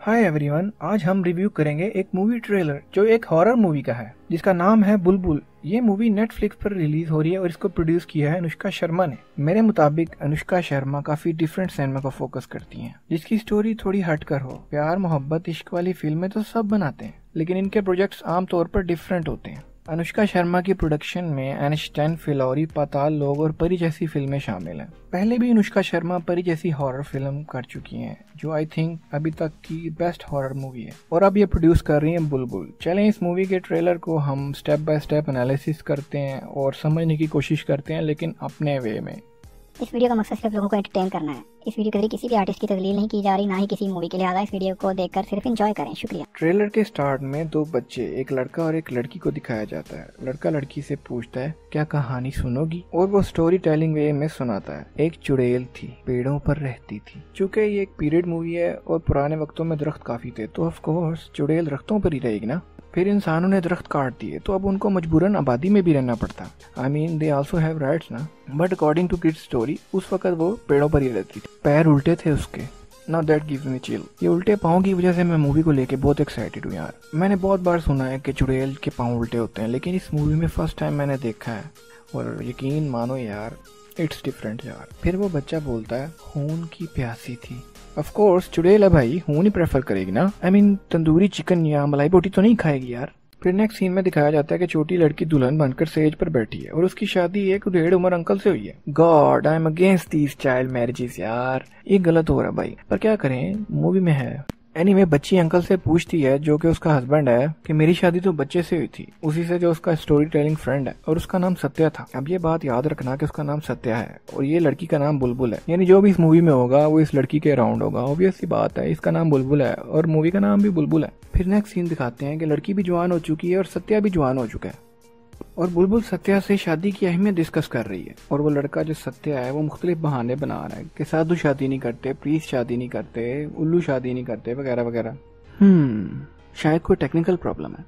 Hi everyone, आज हम review करेंगे एक मूवी ट्रेलर जो एक हॉरर मूवी का है जिसका नाम है बुलबुल। ये मूवी नेटफ्लिक्स पर रिलीज हो रही है और इसको प्रोड्यूस किया है अनुष्का शर्मा ने। मेरे मुताबिक अनुष्का शर्मा काफी डिफरेंट सिनेमा को फोकस करती हैं, जिसकी स्टोरी थोड़ी हटकर हो। प्यार मोहब्बत इश्क वाली फिल्में तो सब बनाते हैं, लेकिन इनके प्रोजेक्ट्स आमतौर पर डिफरेंट होते हैं। अनुष्का शर्मा की प्रोडक्शन में एनस्टैन, फिलौरी, पाताल लोग और परी जैसी फिल्में शामिल हैं। पहले भी अनुष्का शर्मा परी जैसी हॉरर फिल्म कर चुकी हैं, जो आई थिंक अभी तक की बेस्ट हॉरर मूवी है, और अब ये प्रोड्यूस कर रही हैं बुलबुल। चलें इस मूवी के ट्रेलर को हम स्टेप बाय स्टेप एनालिसिस करते हैं और समझने की कोशिश करते हैं, लेकिन अपने वे में। इस वीडियो का मकसद सिर्फ लोगों को एंटरटेन करना है। इस वीडियो के जरिए किसी भी आर्टिस्ट की तस्लील नहीं की जा रही, ना ही किसी मूवी के लिहाजा इस वीडियो को देखकर सिर्फ एंजॉय करें। शुक्रिया। ट्रेलर के स्टार्ट में दो बच्चे, एक लड़का और एक लड़की को दिखाया जाता है। लड़का लड़की से पूछता है क्या कहानी सुनोगी, और वो स्टोरी टेलिंग वे में सुनाता है। एक चुड़ैल थी, पेड़ों पर रहती थी। चूंकि ये एक पीरियड मूवी है और पुराने वक्तों में दरख्त काफी थे, तो ऑफ कोर्स चुड़ैल दरख्तों पर ही रहेगी ना। फिर इंसानों ने दरख्त काट दिए, तो अब उनको मजबूरन आबादी में भी रहना पड़ता। I mean they also have rights ना। But according to kids story, उस वक्त वो पेड़ों पर ही रहती थी। पैर उल्टे थे उसके। Now that gives me chill. ये उल्टे पाँव की वजह से मैं मूवी को लेके बहुत एक्साइटेड हूँ यार। मैंने बहुत बार सुना है कि चुड़ैल के पाँव उल्टे होते हैं, लेकिन इस मूवी में फर्स्ट टाइम मैंने देखा है, और यकीन मानो यार, इट्स डिफरेंट यार। फिर वो बच्चा बोलता है खून की प्यासी थी। ऑफ कोर्स चुड़ैल है भाई, खून ही प्रेफर करेगी ना। आई मीन तंदूरी चिकन या मलाई बोटी तो नहीं खाएगी यार। फिर नेक्स्ट सीन में दिखाया जाता है कि छोटी लड़की दुल्हन बनकर स्टेज पर बैठी है और उसकी शादी एक डेढ़ उम्र अंकल से हुई है। God, I am against these child marriages यार, ये गलत हो रहा है भाई, पर क्या करें, मूवी में है। एनीवे, बच्ची अंकल से पूछती है, जो कि उसका हस्बैंड है, कि मेरी शादी तो बच्चे से हुई थी, उसी से जो उसका स्टोरी टेलिंग फ्रेंड है, और उसका नाम सत्या था। अब ये बात याद रखना कि उसका नाम सत्या है और ये लड़की का नाम बुलबुल है। यानी जो भी इस मूवी में होगा वो इस लड़की के अराउंड होगा। ऑब्वियस सी बात है, इसका नाम बुलबुल है और मूवी का नाम भी बुलबुल है। फिर नेक्स्ट सीन दिखाते हैं कि लड़की भी जवान हो चुकी है और सत्या भी जवान हो चुका है, और बुलबुल सत्या से शादी की अहमियत डिस्कस कर रही है। और वो लड़का जो सत्या है वो मुख्तलिफ बहाने बना रहा है कि साधु शादी नहीं करते, प्रीस्ट शादी नहीं करते, उल्लू शादी नहीं करते, वगैरह वगैरह। शायद कोई टेक्निकल प्रॉब्लम है।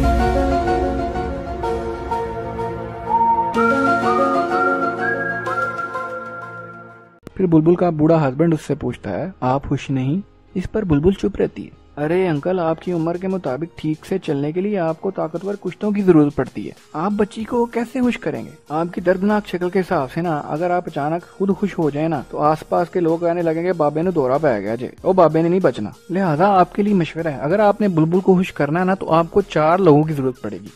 फिर बुलबुल का बूढ़ा हस्बैंड उससे पूछता है आप खुश नहीं। इस पर बुलबुल चुप रहती है। अरे अंकल, आपकी उम्र के मुताबिक ठीक से चलने के लिए आपको ताकतवर कुश्तों की जरूरत पड़ती है। आप बच्ची को कैसे खुश करेंगे? आपकी दर्दनाक शक्ल के हिसाब से ना, अगर आप अचानक खुद खुश हो जाए ना, तो आसपास के लोग कहने लगेंगे बाबे ने दौरा पै गया जे, और बाबे ने नहीं बचना। लिहाजा आपके लिए मशवरा है, अगर आपने बुलबुल को खुश करना है ना, तो आपको 4 लोगों की जरूरत पड़ेगी।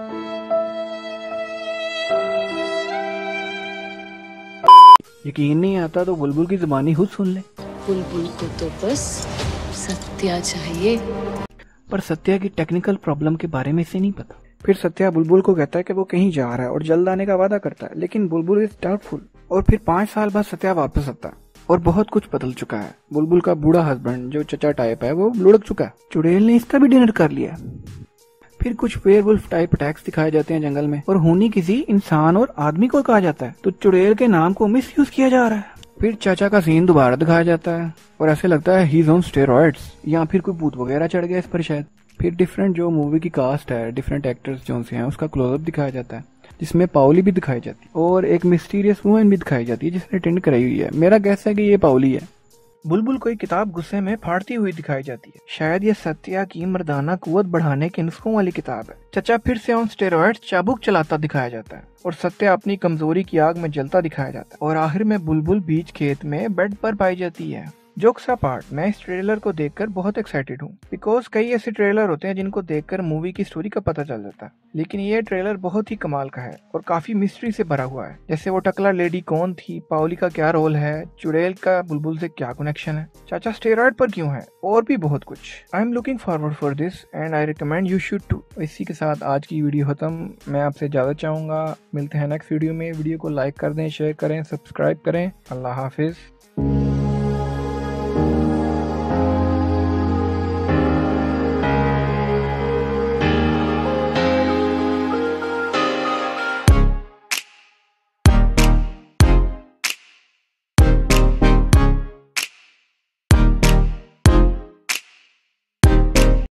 यकीन नहीं आता तो बुलबुल की जुबानी खुद सुन ले। बुलबुल को तो बस सत्या चाहिए, पर सत्या की टेक्निकल प्रॉब्लम के बारे में इसे नहीं पता। फिर सत्या बुलबुल को कहता है कि वो कहीं जा रहा है और जल्द आने का वादा करता है, लेकिन बुलबुल इज डाउटफुल। और फिर 5 साल बाद सत्या वापस आता है और बहुत कुछ बदल चुका है। बुलबुल का बूढ़ा हस्बैंड जो चचा टाइप है वो लुढ़क चुका है। चुड़ैल ने इसका भी डिनर कर लिया। फिर कुछ वेयरवुल्फ टाइप अटैक्स दिखाए जाते हैं जंगल में, और होनी किसी इंसान और आदमी को कहा जाता है, तो चुड़ैल के नाम को मिस यूज किया जा रहा है। फिर चाचा का सीन दोबारा दिखाया जाता है और ऐसे लगता है ही इज ऑन स्टेरॉइड्स, या फिर कोई भूत वगैरह चढ़ गया इस पर शायद। फिर डिफरेंट जो मूवी की कास्ट है, डिफरेंट एक्टर्स जो से हैं, उसका क्लोजअप दिखाया जाता है, जिसमें पाओली भी दिखाई जाती है और एक मिस्टीरियस वुमन भी दिखाई जाती है जिसने टेंड कराई हुई है। मेरा गैस है कि ये पाओली है। बुलबुल कोई किताब गुस्से में फाड़ती हुई दिखाई जाती है। शायद ये सत्या की मर्दाना कुव्वत बढ़ाने के नुस्खों वाली किताब है। चचा फिर से ऑन स्टेरॉइड्स चाबुक चलाता दिखाया जाता है और सत्या अपनी कमजोरी की आग में जलता दिखाया जाता है। और आखिर में बुलबुल बीच खेत में बेड पर पाई जाती है। जोक्स अपार्ट, मैं इस ट्रेलर को देखकर बहुत एक्साइटेड हूँ, बिकॉज कई ऐसे ट्रेलर होते हैं जिनको देखकर मूवी की स्टोरी का पता चल जाता है, लेकिन ये ट्रेलर बहुत ही कमाल का है और काफी मिस्ट्री से भरा हुआ है। जैसे वो टकला लेडी कौन थी, पाओली का क्या रोल है, चुड़ैल का बुलबुल से क्या कनेक्शन है, चाचा स्टेरॉइड पर क्यों है, और भी बहुत कुछ। I am looking forward for this and I recommend you should too. इसी के साथ आज की वीडियो खत्म। मैं आपसे इजाजत चाहूंगा, मिलते हैं नेक्स्ट वीडियो में। वीडियो को लाइक कर दें, शेयर करें, सब्सक्राइब करें। अल्लाह हाफिज।